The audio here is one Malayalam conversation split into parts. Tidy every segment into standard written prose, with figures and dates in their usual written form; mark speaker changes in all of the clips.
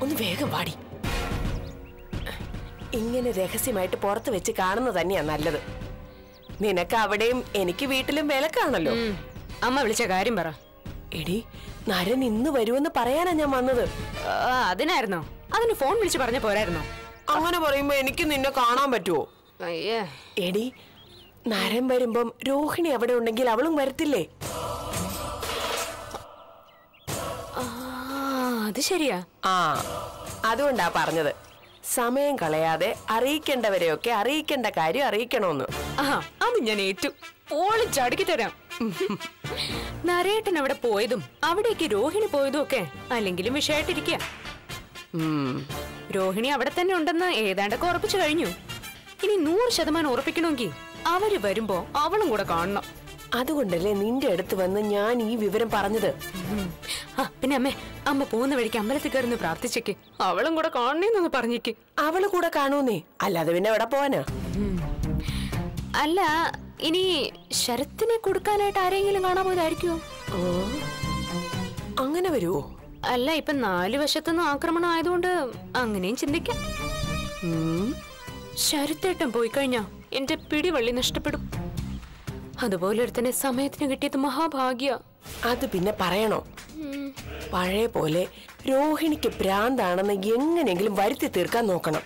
Speaker 1: ഒന്ന് വേഗം വാടി. ഇങ്ങനെ രഹസ്യമായിട്ട് പുറത്ത് വെച്ച് കാണുന്നത് തന്നെയാ നല്ലത്. നിനക്ക് അവിടെയും എനിക്ക് വീട്ടിലും വിലക്കാണല്ലോ.
Speaker 2: അമ്മ വിളിച്ച കാര്യം പറ.
Speaker 1: എടി, നരൻ ഇന്ന് വരുമെന്ന് പറയാനാ ഞാൻ വന്നത്.
Speaker 2: അതിനായിരുന്നോ? അതിന് ഫോൺ വിളിച്ച് പറഞ്ഞ പോരായിരുന്നോ?
Speaker 1: അങ്ങനെ പറയുമ്പോ എനിക്ക് നിന്നെ കാണാൻ പറ്റുമോ? എടി, നരൻ വരുമ്പം രോഹിണി അവിടെ ഉണ്ടെങ്കിൽ അവളും വരത്തില്ലേ?
Speaker 2: അത് ശരിയാ.
Speaker 1: അതുകൊണ്ടാ പറഞ്ഞത്, സമയം കളയാതെ അറിയിക്കേണ്ടവരെയൊക്കെ അറിയിക്കേണ്ട കാര്യം അറിയിക്കണോന്ന്.
Speaker 2: അത് ഞാൻ ഏറ്റു. ഓളിച്ചടുക്കി തരാം. നരേട്ടൻ അവിടെ പോയതും അവിടേക്ക് രോഹിണി പോയതും ഒക്കെ അല്ലെങ്കിലും വിഷയമായിട്ടിരിക്കുക. രോഹിണി അവിടെ തന്നെ ഉണ്ടെന്ന് ഏതാണ്ടൊക്കെ ഉറപ്പിച്ചു കഴിഞ്ഞു. ഇനി 100% ഉറപ്പിക്കണമെങ്കിൽ അവര് വരുമ്പോ അവളും കൂടെ കാണണം.
Speaker 1: അതുകൊണ്ടല്ലേ നിന്റെ അടുത്ത് വന്ന് ഞാൻ ഈ വിവരം പറഞ്ഞത്.
Speaker 2: പിന്നെ അമ്മ പോകുന്ന വഴിക്ക് അമ്പലത്തിൽ കയറുന്ന പ്രാർത്ഥിച്ചേക്ക് അവളും കൂടെ കാണണേന്നൊന്ന് പറഞ്ഞേക്ക്.
Speaker 1: അവള് കൂടെ കാണൂന്നേ, അല്ലാതെ പിന്നെ എവിടെ പോവാനാ?
Speaker 2: അല്ല, ഇനി ശരത്തിനെ കൊടുക്കാനായിട്ട് ആരെങ്കിലും കാണാൻ പോയതായിരിക്കുമോ?
Speaker 1: അങ്ങനെ വരുവോ?
Speaker 2: അല്ല, ഇപ്പൊ 4 വശത്തുനിന്ന് ആക്രമണം ആയതുകൊണ്ട് അങ്ങനെയും ചിന്തിക്കാം. ശരത്തേട്ടൻ പോയി കഴിഞ്ഞാ എന്റെ പിടിവള്ളി നഷ്ടപ്പെടും. അതുപോലെ ഒരുത്തനെ സമയത്തിന് കിട്ടിയത് മഹാഭാഗ്യ.
Speaker 1: അത് പിന്നെ പറയണോ? പഴയ പോലെ രോഹിണിക്ക് ഭ്രാന്താണെന്ന് എങ്ങനെയെങ്കിലും വരുത്തി തീർക്കാൻ നോക്കണം.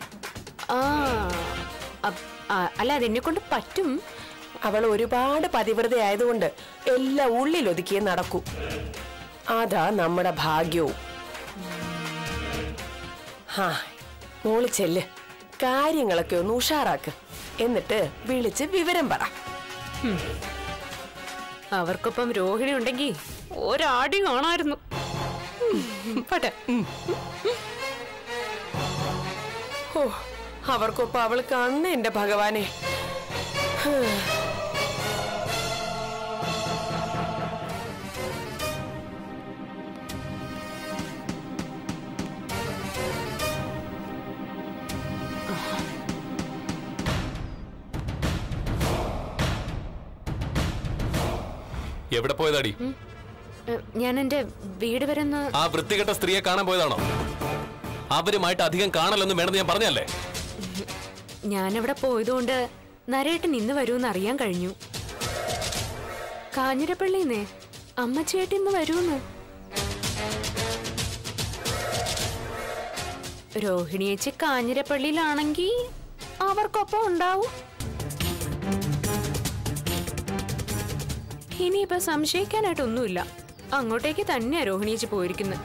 Speaker 2: അല്ല, അതെന്നെ കൊണ്ട് പറ്റും.
Speaker 1: അവൾ ഒരുപാട് പതിവ്രത ആയതുകൊണ്ട് എല്ലാം ഉള്ളിലൊതുക്കിയേ നടക്കൂ. അതാ നമ്മുടെ ഭാഗ്യവും. മോള് ചെല്ല്, കാര്യങ്ങളൊക്കെ ഒന്ന് ഉഷാറാക്ക്. എന്നിട്ട് വിളിച്ച് വിവരം പറ.
Speaker 2: അവർക്കൊപ്പം രോഹിണി ഉണ്ടെങ്കിൽ ഒരാടി കാണായിരുന്നു.
Speaker 1: അവർക്കൊപ്പം അവൾ കാണണ എന്റെ ഭഗവാനെ.
Speaker 3: എവിടെ പോയതാടി?
Speaker 2: ഞാൻ എന്റെ വീട് വരെ.
Speaker 3: ആ വൃത്തികെട്ട സ്ത്രീയെ കാണാൻ പോയതാണോ? അവരുമായിട്ട് അധികം കാണലൊന്നും വേണമെന്ന് ഞാൻ പറഞ്ഞല്ലേ?
Speaker 2: ഞാനവിടെ പോയതുകൊണ്ട് നരേട്ടൻ ഇന്ന് വരുമെന്ന് അറിയാൻ കഴിഞ്ഞു. കാഞ്ഞിരപ്പള്ളിന്നേ അമ്മച്ചേട്ടി ഇന്ന് വരുമെന്ന്. രോഹിണിയേച്ചി കാഞ്ഞിരപ്പള്ളിയിലാണെങ്കിൽ അവർക്കൊപ്പം ഉണ്ടാവും. ഇനിയിപ്പൊ സംശയിക്കാനായിട്ടൊന്നുമില്ല, അങ്ങോട്ടേക്ക് തന്നെയാ രോഹിണിയേച്ചി പോയിരിക്കുന്നത്.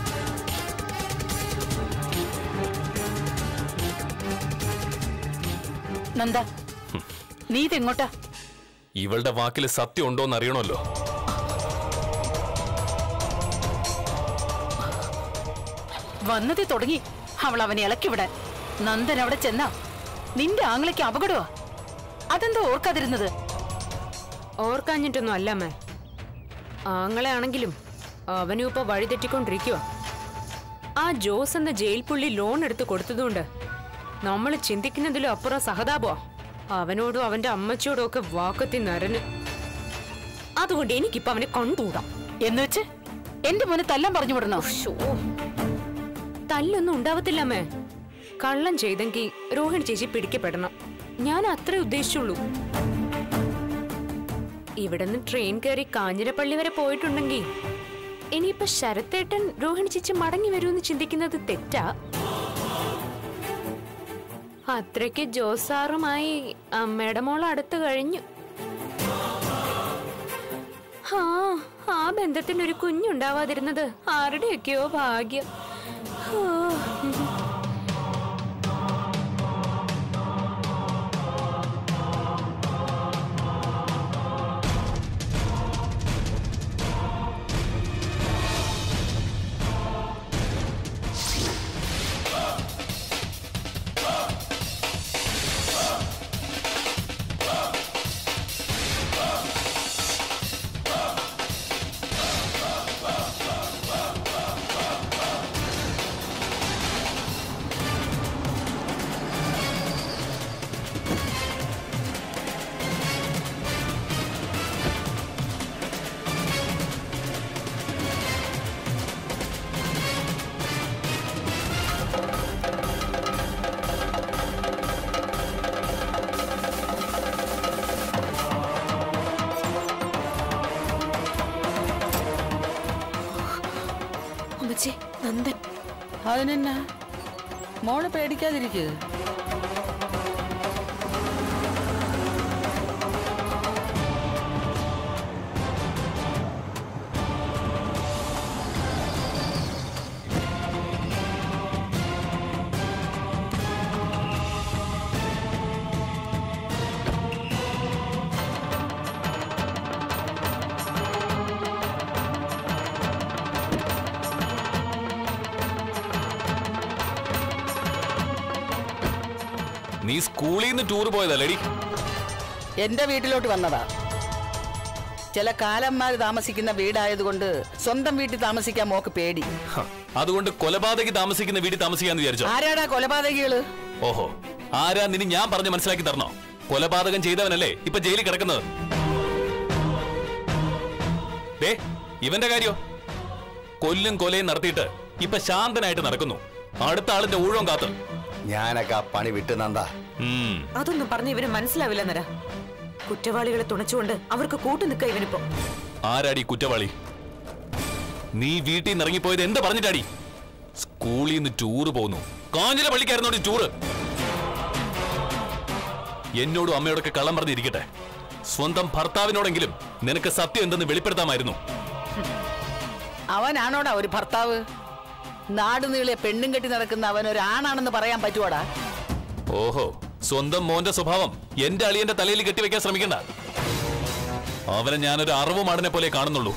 Speaker 4: നന്ദ, നീ ഇതെങ്ങോട്ടാ?
Speaker 3: ഇവളുടെ വാക്കിൽ സത്യം ഉണ്ടോന്ന് അറിയണമല്ലോ.
Speaker 4: വന്നതേ തുടങ്ങി അവൾ അവനെ ഇളക്കിവിടാൻ. നന്ദൻ അവിടെ ചെന്നാ നിന്റെ ആങ്ങളയ്ക്ക് അപകടമാ. അതെന്താ ഓർക്കാതിരുന്നത്?
Speaker 2: ഓർക്കാഞ്ഞിട്ടൊന്നും അല്ലമ്മേ. ആങ്ങളെ ആണെങ്കിലും അവനും ഇപ്പൊ വഴിതെറ്റിക്കൊണ്ടിരിക്കുക. ആ ജോസ് എന്ന ജയിൽ പുള്ളി ലോൺ എടുത്ത് കൊടുത്തതുകൊണ്ട് നമ്മൾ ചിന്തിക്കുന്നതിലും അപ്പുറം സഹതാപമാ അവനോടും അവന്റെ അമ്മച്ചോടും ഒക്കെ വാക്കത്തി നരന്. അതുകൊണ്ട് എനിക്കിപ്പോ അവനെ കണ്ടുകൂടാം.
Speaker 4: എന്ന് വെച്ച് എന്റെ മോനെ തല്ലാൻ പറഞ്ഞു വിടണോ?
Speaker 2: തല്ലൊന്നും ഉണ്ടാവത്തില്ലമ്മേ. കള്ളം ചെയ്തെങ്കിൽ രോഹിണി ചേച്ചി പിടിക്കപ്പെടണം. ഞാൻ അത്രേ ഉദ്ദേശിച്ചുള്ളൂ. ഇവിടുന്ന് ട്രെയിൻ കയറി കാഞ്ഞിരപ്പള്ളി വരെ പോയിട്ടുണ്ടെങ്കിൽ ഇനിയിപ്പൊ ശരത്തേട്ടൻ രോഹിണി ചേച്ചി മടങ്ങി വരുമെന്ന് ചിന്തിക്കുന്നത് തെറ്റാ. അത്രയ്ക്ക് ജോസാറുമായി അമ്മയുടെ മോൾ അടുത്ത് കഴിഞ്ഞു. ആ ബന്ധത്തിനൊരു കുഞ്ഞുണ്ടാവാതിരുന്നത് ആരുടെയൊക്കെയോ ഭാഗ്യം.
Speaker 1: അമ്മച്ചി നന്ദൻ.
Speaker 4: അതിനെന്നാ മോള് പേടിക്കാതിരിക്കുക.
Speaker 3: നീ സ്കൂളിൽ നിന്ന് ടൂർ പോയതല്ലേടി?
Speaker 4: എന്റെ വീട്ടിലോട്ട് വന്നതാ. ചില കാലന്മാര് താമസിക്കുന്ന വീടായതുകൊണ്ട് സ്വന്തം വീട്ടിൽ താമസിക്കാൻ മോക്ക് പേടി.
Speaker 3: അതുകൊണ്ട് കൊലപാതകി താമസിക്കുന്ന വീട്ടിൽ താമസിക്കാന്ന് വിചാരിച്ചോ?
Speaker 4: ആരാടാ കൊലപാതകികള്?
Speaker 3: ഓഹോ, ആരാ നിന്നെ ഞാൻ പറഞ്ഞ് മനസ്സിലാക്കി തരണോ? കൊലപാതകം ചെയ്തവനല്ലേ ഇപ്പൊ ജയിലിൽ കിടക്കുന്നത്. ഇവന്റെ കാര്യോ? കൊല്ലും കൊലയും നടത്തിയിട്ട് ഇപ്പൊ ശാന്തനായിട്ട് നടക്കുന്നു. അടുത്ത ആളിന്റെ ഊഴം കാത്ത്.
Speaker 5: ഞാനൊക്കെ ആ പണി വിട്ടു നന്ദാ.
Speaker 2: അതൊന്നും പറഞ്ഞ ഇവന് മനസ്സിലാവില്ല നര. കുറ്റവാളികളെ തുണച്ചുകൊണ്ട് അവർക്ക് കൂട്ടു നിൽക്ക ഇവനിപ്പോ.
Speaker 3: ആരാടി കുറ്റവാളി? നീ വീട്ടിൽ നിന്ന് ഇറങ്ങിപ്പോയത് എന്താ പറഞ്ഞിട്ടാടി? സ്കൂളിൽ നിന്ന് ടൂറ് പോകുന്നു. കാഞ്ഞിര പള്ളിക്കായിരുന്നോടി ടൂറ്. എന്നോടും അമ്മയോടൊക്കെ കള്ളം പറഞ്ഞിരിക്കട്ടെ, സ്വന്തം ഭർത്താവിനോടെങ്കിലും നിനക്ക് സത്യം എന്തെന്ന് വെളിപ്പെടുത്താമായിരുന്നു.
Speaker 4: അവനാണോടാ ഒരു ഭർത്താവ്? നാടുനീളെ പെണ്ണും കെട്ടി നടക്കുന്ന അവൻ ഒരാണാണെന്ന് പറയാൻ പറ്റുവാടാ?
Speaker 3: ഓഹോ, സ്വന്തം മോന്റെ സ്വഭാവം എന്റെ അളിയന്റെ തലയിൽ കെട്ടിവെക്കാൻ ശ്രമിക്കണ്ട. അവനെ ഞാനൊരു അറവുമാടിനെ പോലെ കാണുന്നുള്ളൂ.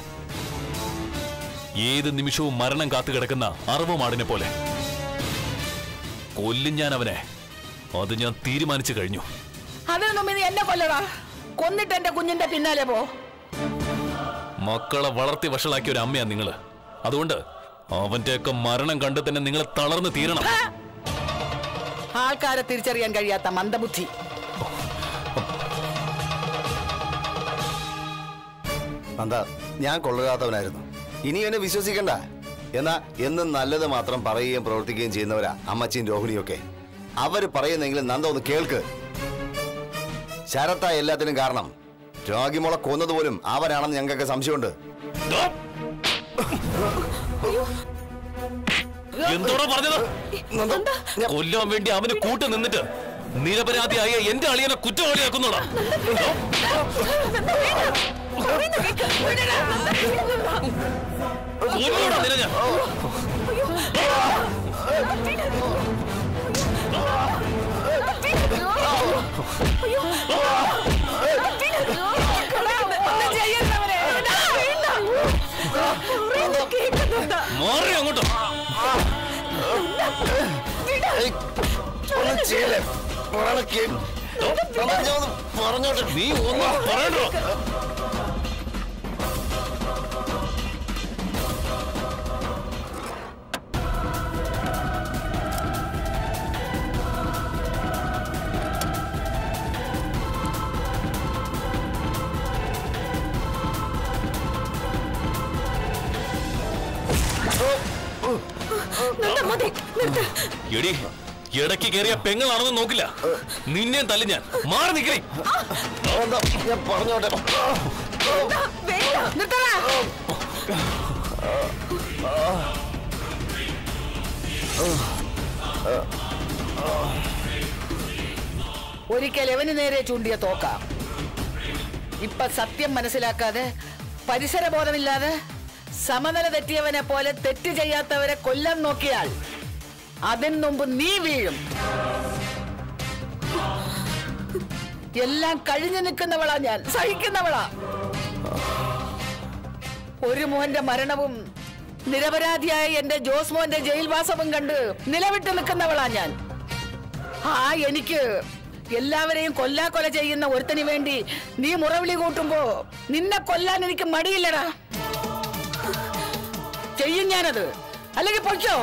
Speaker 3: ഏത് നിമിഷവും മരണം കാത്തു കിടക്കുന്ന അറവുമാടിനെ പോലെ. കൊല്ലും ഞാൻ അവനെ. അത് ഞാൻ തീരുമാനിച്ചു കഴിഞ്ഞു.
Speaker 4: അതിനൊന്നും നീ എന്നെ കൊല്ലടാ. കൊന്നിട്ട് എന്റെ കുഞ്ഞിന്റെ പിന്നാലെ പോ.
Speaker 3: മക്കളെ വളർത്തി വഷളാക്കിയ ഒരു അമ്മയാ നിങ്ങള്. അതുകൊണ്ട് അവന്റെയൊക്കെ മരണം കണ്ട് തന്നെ നിങ്ങൾ തളർന്ന് തീരണം.
Speaker 4: ആൾക്കാരെ തിരിച്ചറിയാൻ കഴിയാത്ത മന്ദബുദ്ധി.
Speaker 5: നന്ദാ, ഞാൻ കൊള്ളുകാത്തവനായിരുന്നു. ഇനി എന്നെ വിശ്വസിക്കണ്ട. എന്നാ എന്നും നല്ലത് മാത്രം പറയുകയും പ്രവർത്തിക്കുകയും ചെയ്യുന്നവരാ അമ്മച്ചിയും രോഹിണിയൊക്കെ. അവര് പറയുന്നെങ്കിലും നന്ദ ഒന്ന് കേൾക്ക്. ശരത്താ എല്ലാത്തിനും കാരണം. രോഗിമോളെ കൊന്നതുപോലും അവരാണെന്ന് ഞങ്ങൾക്ക് സംശയമുണ്ട്.
Speaker 3: എന്തോടാ പറഞ്ഞത്? കൊല്ലാൻ വേണ്ടി അവന് കൂട്ടു നിന്നിട്ട് നിരപരാധിയായ എന്റെ അളിയനെ കുറ്റവാളിയാക്കുന്നോടാ. മാറി അങ്ങോട്ടോ.
Speaker 5: പറഞ്ഞോട്ടെ,
Speaker 3: നീ ഒന്നും പറയണ്ടോ? എടി, ഇടയ്ക്ക് കയറിയ പെങ്ങളാണെന്ന് നോക്കില്ല. നിന്നെ തല്ലി ഞാൻ. മാറി നിൽക്കേ.
Speaker 5: ഞാൻ പറഞ്ഞോട്ടെ.
Speaker 4: ഒരിക്കൽ എവന് നേരെ ചൂണ്ടിയ തോക്ക. ഇപ്പൊ സത്യം മനസ്സിലാക്കാതെ, പരിസരബോധമില്ലാതെ, സമനില തെറ്റിയവനെ പോലെ തെറ്റ് ചെയ്യാത്തവരെ കൊല്ലാൻ നോക്കിയാൽ അതിന് മുമ്പ് നീ വീഴും. എല്ലാം കഴിഞ്ഞു നിൽക്കുന്നവളാ ഞാൻ, സഹിക്കുന്നവളാ. ഒരു മോന്റെ മരണവും നിരപരാധിയായ എന്റെ ജോസ്മോന്റെ ജയിൽവാസവും കണ്ട് നിലവിട്ട് നിൽക്കുന്നവളാ ഞാൻ. എനിക്ക് എല്ലാവരെയും കൊല്ലാക്കൊല ചെയ്യുന്ന ഒരുത്തന് വേണ്ടി നീ മുറവിളി കൂട്ടുമ്പോ നിന്നെ കൊല്ലാൻ എനിക്ക് മടിയില്ലടാ. ചെയ്യും ഞാനത്. അല്ലെങ്കിൽ പൊയ്ക്കോ.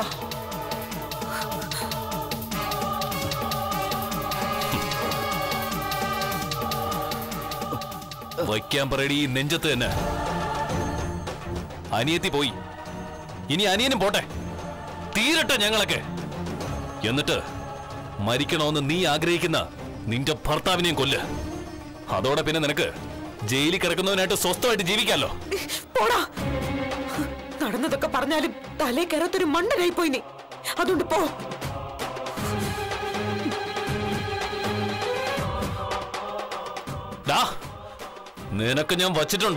Speaker 3: വയ്ക്കാൻ പറയടി നെഞ്ചത്ത് തന്നെ. അനിയത്തി പോയി, ഇനി അനിയനും പോട്ടെ. തീരട്ടെ ഞങ്ങളൊക്കെ. എന്നിട്ട് മരിക്കണമെന്ന് നീ ആഗ്രഹിക്കുന്ന നിന്റെ ഭർത്താവിനെയും കൊല്ല്. അതോടെ പിന്നെ നിനക്ക് ജയിലിൽ കിടക്കുന്നവനായിട്ട് സ്വസ്ഥമായിട്ട് ജീവിക്കാമല്ലോ.
Speaker 1: നടന്നതൊക്കെ പറഞ്ഞാലും തലേ കയറത്തൊരു മണ്ണനായി പോയി നീ. അതുകൊണ്ട് പോ.
Speaker 3: നിനക്ക് ഞാൻ വച്ചിട്ടുണ്ട്.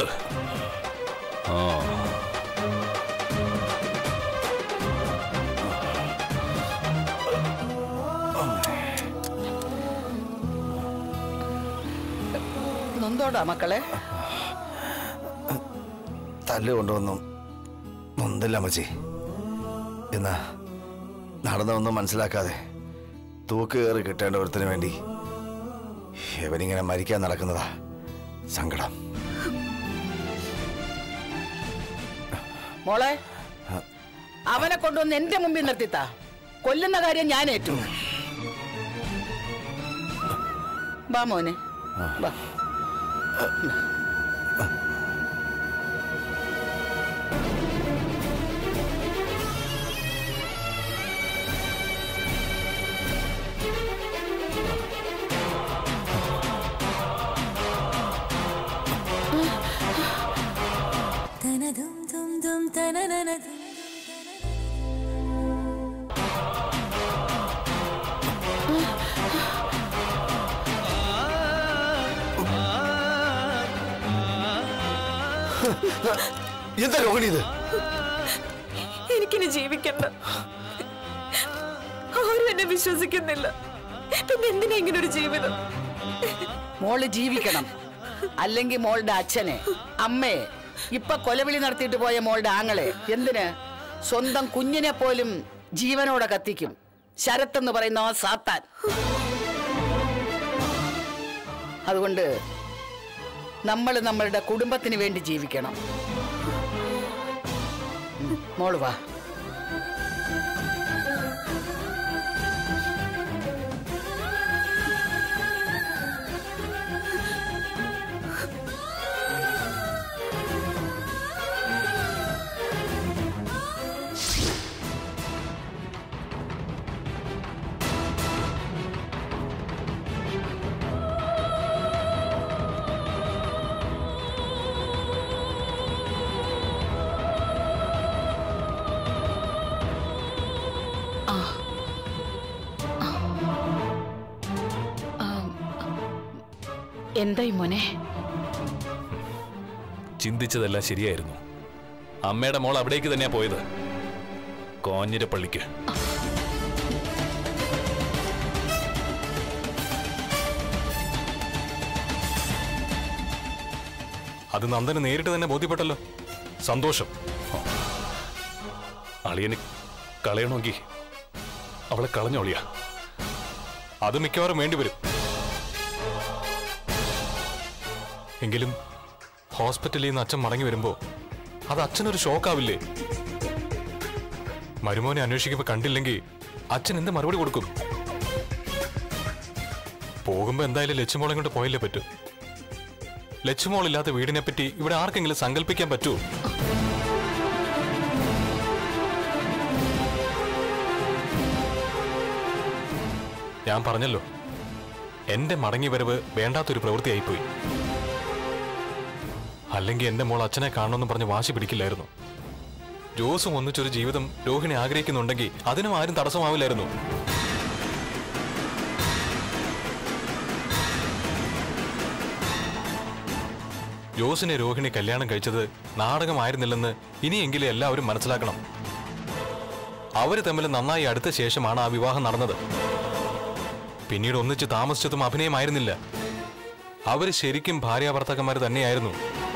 Speaker 4: നൊന്തോടാ മക്കളെ?
Speaker 5: തല്ല് കൊണ്ടുവന്നും നൊന്നില്ല അമ്മച്ചി. എന്നാ നടന്നൊന്നും മനസ്സിലാക്കാതെ തൂക്ക് കയറി കിട്ടേണ്ട ഒരുത്തിന് വേണ്ടി ഇവനിങ്ങനെ മരിക്കാൻ നടക്കുന്നതാ സങ്കടം.
Speaker 4: മോളെ, അവനെ കൊണ്ടുവന്ന് എന്റെ മുമ്പിൽ നിർത്തിത്താ. കൊല്ലുന്ന കാര്യം ഞാൻ ഏറ്റു. വാ മോനെ, വാ.
Speaker 5: എന്താ രോഹിണി ഇത്?
Speaker 1: എനിക്കിനി ജീവിക്കണ്ട. ആരും എന്നെ വിശ്വസിക്കുന്നില്ല. പിന്നെ എന്തിനാ ഇങ്ങനെ ഒരു ജീവിതം?
Speaker 4: മോള് ജീവിക്കണം. അല്ലെങ്കിൽ മോളുടെ അച്ഛനെ, അമ്മയെ, ഇപ്പൊ കൊലവിളി നടത്തിയിട്ട് പോയ മോളുടെ ആങ്ങളെ എന്തിന് സ്വന്തം കുഞ്ഞിനെ പോലും ജീവനോടെ കത്തിക്കും. ശരത്ത് എന്ന് പറയുന്ന ആ സാത്താൻ. അതുകൊണ്ട് നമ്മൾ നമ്മളുടെ കുടുംബത്തിന് വേണ്ടി ജീവിക്കണം. മോള് വാ. എന്തായി മോനെ?
Speaker 3: ചിന്തിച്ചതെല്ലാം ശരിയായിരുന്നു. അമ്മയുടെ മോൾ അവിടേക്ക് തന്നെയാ പോയത്, കോഞ്ഞിരപ്പള്ളിക്ക്. അത് നന്ദന് നേരിട്ട് തന്നെ ബോധ്യപ്പെട്ടല്ലോ. സന്തോഷം. അളിയന് കളയണമെങ്കിൽ അവളെ കളഞ്ഞോളിയാ. അത് മിക്കവാറും വേണ്ടിവരും. എങ്കിലും ഹോസ്പിറ്റലിൽ നിന്ന് അച്ഛൻ മടങ്ങി വരുമ്പോ അത് അച്ഛനൊരു ഷോക്കാവില്ലേ? മരുമോനെ അന്വേഷിക്കുമ്പോ കണ്ടില്ലെങ്കിൽ അച്ഛൻ എന്ത് മറുപടി കൊടുക്കും? പോകുമ്പോ എന്തായാലും ലച്ചുമോളെ കൊണ്ട് പോയല്ലേ പറ്റൂ. ലച്ചുമോളില്ലാത്ത വീടിനെ പറ്റി ഇവിടെ ആർക്കെങ്കിലും സങ്കല്പിക്കാൻ പറ്റുമോ? ഞാൻ പറഞ്ഞല്ലോ, എന്റെ മടങ്ങി വരവ് വേണ്ടാത്തൊരു പ്രവൃത്തിയായിപ്പോയി. അല്ലെങ്കിൽ എന്റെ മോൾ അച്ഛനെ കാണണമെന്ന് പറഞ്ഞ് വാശി പിടിക്കില്ലായിരുന്നു. ജോസും ഒന്നിച്ചൊരു ജീവിതം രോഹിണി ആഗ്രഹിക്കുന്നുണ്ടെങ്കിൽ അതിനും ആരും തടസ്സമാവില്ലായിരുന്നു. ജോസിനെ രോഹിണി കല്യാണം കഴിച്ചത് നാടകമായിരുന്നില്ലെന്ന് ഇനിയെങ്കിലും എല്ലാവരും മനസ്സിലാക്കണം. അവര് തമ്മിൽ നന്നായി അടുത്ത ശേഷമാണ് ആ വിവാഹം നടന്നത്. പിന്നീട് ഒന്നിച്ച് താമസിച്ചതും അഭിനയമായിരുന്നില്ല. അവര് ശരിക്കും ഭാര്യാഭർത്താക്കന്മാർ തന്നെയായിരുന്നു.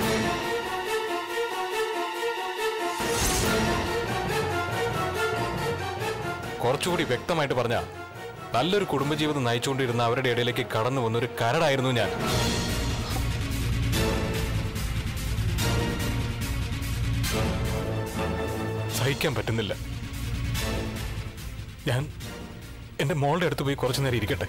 Speaker 3: കുറച്ചുകൂടി വ്യക്തമായിട്ട് പറഞ്ഞ, നല്ലൊരു കുടുംബജീവിതം നയിച്ചുകൊണ്ടിരുന്ന അവരുടെ ഇടയിലേക്ക് കടന്നു വന്നൊരു കരടായിരുന്നു ഞാൻ. സഹിക്കാൻ പറ്റുന്നില്ല. ഞാൻ എന്റെ മോളുടെ അടുത്ത് പോയി കുറച്ചു നേരം ഇരിക്കട്ടെ.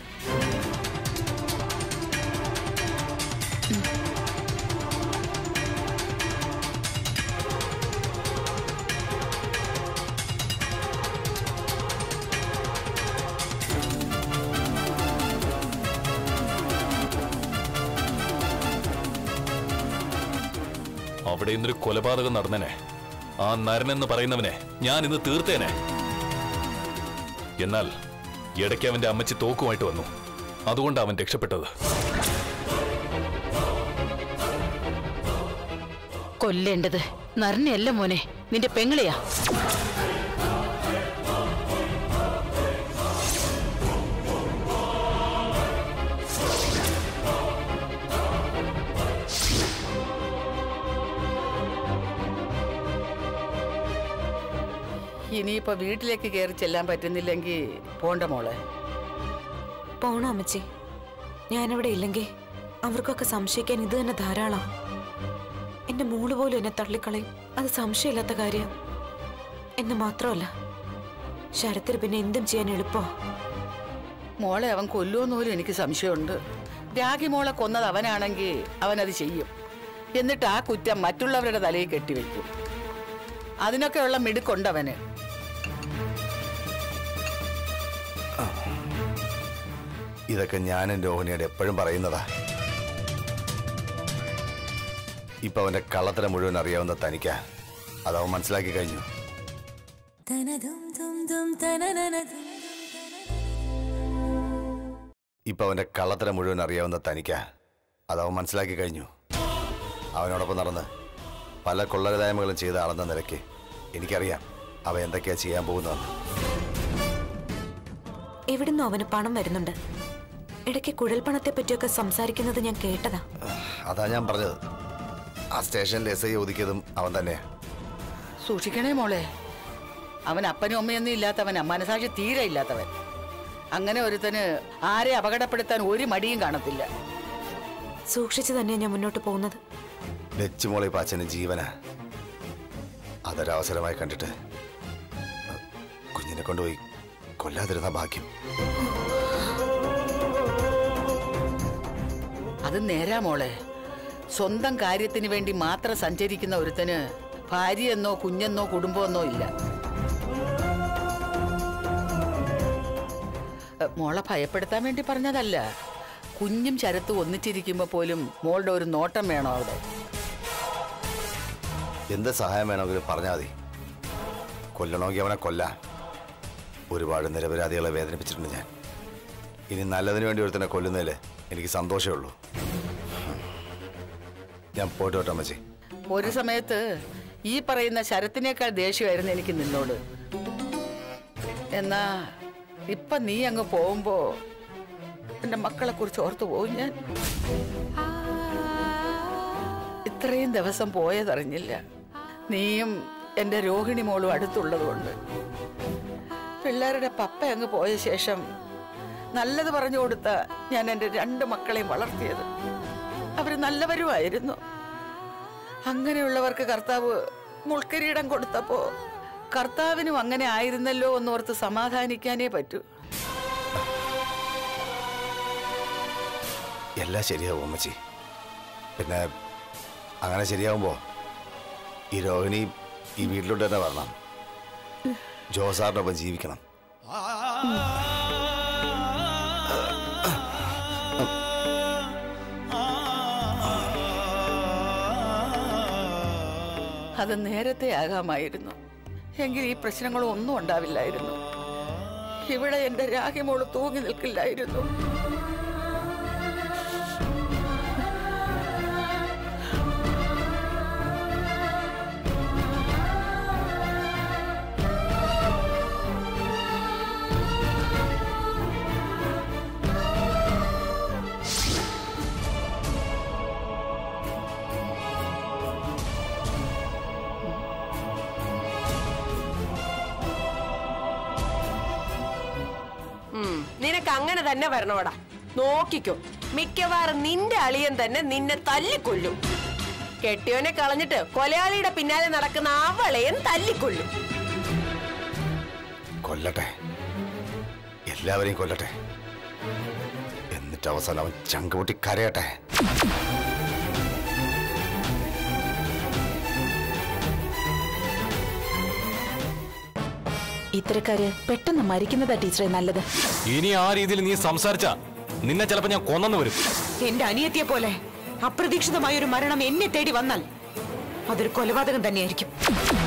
Speaker 3: അവിടെ ഇന്നൊരു കൊലപാതകം നടന്നേനെ. ആ നരനെന്ന് പറയുന്നവനെ ഞാൻ ഇന്ന് തീർത്തേനെ. എന്നാൽ ഇടയ്ക്ക് അവന്റെ അമ്മച്ചി തോക്കുമായിട്ട് വന്നു. അതുകൊണ്ട് അവൻ രക്ഷപ്പെട്ടത്.
Speaker 4: കൊല്ലേണ്ടത് നരനെയല്ല മോനെ, നിന്റെ പെങ്ങളെയാ. ഇനിയിപ്പോ വീട്ടിലേക്ക് കയറി ചെല്ലാൻ പറ്റുന്നില്ലെങ്കിൽ പോണ്ട മോളെ.
Speaker 6: പോണോ അമ്മച്ചി? ഞാനിവിടെ ഇല്ലെങ്കിൽ അവർക്കൊക്കെ സംശയിക്കാൻ ഇത് തന്നെ ധാരാളം. എന്റെ മോള് പോലും എന്നെ തള്ളിക്കളയും, അത് സംശയമില്ലാത്ത കാര്യം. എന്ന് മാത്രമല്ല, ശരത്തിന് പിന്നെ എന്തും ചെയ്യാൻ എളുപ്പോ.
Speaker 4: മോളെ അവൻ കൊല്ലുമെന്ന് പോലും എനിക്ക് സംശയമുണ്ട്. രാഗി മോളെ കൊന്നത് അവനാണെങ്കിൽ അവനത് ചെയ്യും. എന്നിട്ട് ആ കുറ്റം മറ്റുള്ളവരുടെ തലയിൽ കെട്ടിവെക്കും. അതിനൊക്കെയുള്ള മിടുക്കൊണ്ടവന്.
Speaker 5: ഇതൊക്കെ ഞാനും രോഹിണിയോട് എപ്പോഴും പറയുന്നതാ. ഇപ്പൊ അവന്റെ കള്ളത്തരം മുഴുവൻ അറിയാവുന്ന തനിക്കാ. അതവൻ മനസ്സിലാക്കി കഴിഞ്ഞു. ഇപ്പൊ അവന്റെ കള്ളത്തരം മുഴുവൻ അറിയാവുന്ന തനിക്കാ. അതവൻ മനസ്സിലാക്കി കഴിഞ്ഞു. അവനോടൊപ്പം നടന്ന് പല കൊള്ളരുതായ്മകളും ചെയ്ത ആളെന്ന നിലയ്ക്ക് എനിക്കറിയാം അവ എന്തൊക്കെയാ ചെയ്യാൻ പോകുന്നതെന്ന്.
Speaker 6: എവിടുന്നോ അവന് പണം വരുന്നുണ്ട്. ഇടയ്ക്ക് കുഴൽപ്പണത്തെ പറ്റിയൊക്കെ സംസാരിക്കുന്നത് ഞാൻ കേട്ടതാ.
Speaker 5: അതാ ഞാൻ പറഞ്ഞത്. ആ സ്റ്റേഷനിൽ SI ഒതുക്കിയതും അവൻ തന്നെയാ.
Speaker 4: സൂക്ഷിക്കണേ മോളെ. അവൻ അപ്പനും അമ്മയൊന്നും ഇല്ലാത്തവനാ, മനസാക്ഷി തീരെ ഇല്ലാത്തവൻ. അങ്ങനെ ഒരുത്തന് ആരെ അപകടപ്പെടുത്താൻ ഒരു മടിയും കാണത്തില്ല.
Speaker 6: സൂക്ഷിച്ചു തന്നെയാണ് ഞാൻ മുന്നോട്ട് പോകുന്നത്.
Speaker 5: ലച്ചുമോളെ ഇപ്പൊ അച്ഛന് ജീവനാ. അതൊരവസരമായി കണ്ടിട്ട് കുഞ്ഞിനെ കൊണ്ടുപോയി കൊല്ലാതിരുന്ന ഭാഗ്യം.
Speaker 4: അത് നേരാ മോളെ. സ്വന്തം കാര്യത്തിന് വേണ്ടി മാത്രം സഞ്ചരിക്കുന്ന ഒരുത്തന് ഭാര്യയെന്നോ കുഞ്ഞെന്നോ കുടുംബമെന്നോ ഇല്ല. മോളെ ഭയപ്പെടുത്താൻ വേണ്ടി പറഞ്ഞതല്ല. കുഞ്ഞും ശരത്തും ഒന്നിച്ചിരിക്കുമ്പോ പോലും മോളുടെ ഒരു നോട്ടം വേണോ അവിടെ?
Speaker 5: എന്ത് സഹായം വേണമെങ്കിലും പറഞ്ഞാൽ മതി. കൊല്ലണമെങ്കിൽ അവനെ കൊല്ലാം. ഒരുപാട് നിരപരാധികളെ വേദനിപ്പിച്ചിട്ടുണ്ട് ഞാൻ. ഇനി നല്ലതിന് വേണ്ടി ഒരുത്തനെ കൊല്ലുന്നതിൽ എനിക്ക് സന്തോഷമേ ഉള്ളൂ. ഞാൻ പോയിട്ട് വരട്ടെ അമ്മച്ചി.
Speaker 4: ഒരു സമയത്ത് ഈ പറയുന്ന ശരത്തിനേക്കാൾ ദേഷ്യമായിരുന്നു എനിക്ക് നിന്നോട്. എന്നാ ഇപ്പൊ നീ അങ്ങ് പോകുമ്പോ എന്റെ മക്കളെ കുറിച്ച് ഓർത്തു പോകും ഞാൻ. ഇത്രയും ദിവസം പോയതറിഞ്ഞില്ല. നീയും എന്റെ രോഹിണി മോളും അടുത്തുള്ളത് കൊണ്ട്. പിള്ളേരുടെ പപ്പ അങ്ങ് പോയ ശേഷം നല്ലത് പറഞ്ഞു കൊടുത്ത ഞാൻ എൻ്റെ 2 മക്കളെയും വളർത്തിയത്. അവര് നല്ലവരുമായിരുന്നു. അങ്ങനെയുള്ളവർക്ക് കർത്താവ് മുൾക്കിരീടം കൊടുത്തപ്പോ കർത്താവിനും അങ്ങനെ ആയിരുന്നല്ലോ എന്നോർത്ത് സമാധാനിക്കാനേ പറ്റൂ.
Speaker 5: എല്ലാം ശരിയാവും അമ്മച്ചി. പിന്നെ അങ്ങനെ ശരിയാവുമ്പോ ഈ രോഹിണി ഈ വീട്ടിലോട്ട് തന്നെ വരണം. ജോസാറിനൊപ്പം ജീവിക്കണം.
Speaker 4: അത് നേരത്തെ ആകാമായിരുന്നു. എങ്കിൽ ഈ പ്രശ്നങ്ങളൊന്നും ഉണ്ടാവില്ലായിരുന്നു. ഇവിടെ എന്റെ രാഗിമോള് തൂങ്ങി നിൽക്കില്ലായിരുന്നു.
Speaker 1: നിനക്ക് അങ്ങനെ തന്നെ വരണവടാ. നോക്കിക്കോ, മിക്കവാറും നിന്റെ അളിയൻ തന്നെ നിന്നെ തല്ലിക്കൊല്ലും. കെട്ടിയോനെ കളഞ്ഞിട്ട് കൊലയാളിയുടെ പിന്നാലെ നടക്കുന്ന അവളെയും തല്ലിക്കൊല്ലും.
Speaker 5: കൊല്ലട്ടെ, എല്ലാവരെയും കൊല്ലട്ടെ. എന്നിട്ട് അവസാനം അവൻ ചങ്കുപൊട്ടി കരയട്ടെ.
Speaker 7: ഇത്തരക്കാര് പെട്ടെന്ന് മരിക്കുന്നതാ ടീച്ചറെ നല്ലത്.
Speaker 3: ഇനി ആ രീതിയിൽ നീ സംസാരിച്ച നിന്നെ ചിലപ്പോ ഞാൻ കൊന്നു വരും.
Speaker 2: എന്റെ അനിയത്തിയെ പോലെ അപ്രതീക്ഷിതമായ ഒരു മരണം എന്നെ തേടി വന്നാൽ അതൊരു കൊലപാതകം തന്നെയായിരിക്കും.